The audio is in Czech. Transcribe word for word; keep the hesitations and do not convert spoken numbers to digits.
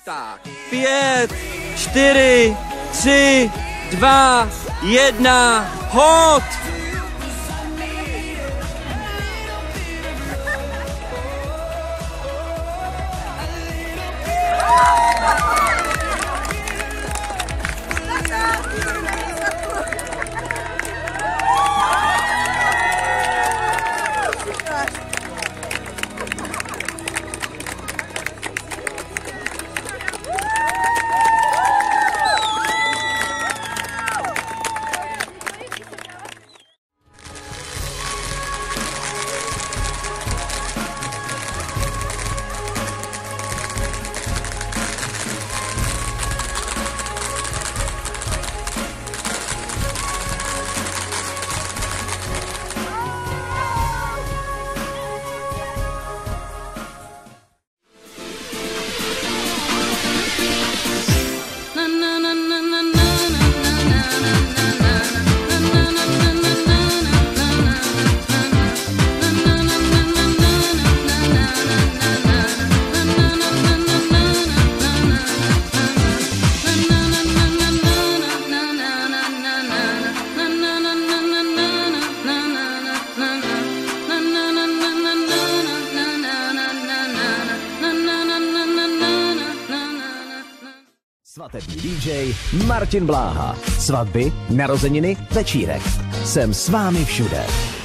Tak, pět, čtyři, tři, dva, jedna, hod! Svatební dý džej Martin Bláha. Svatby, narozeniny, večírek. Jsem s vámi všude.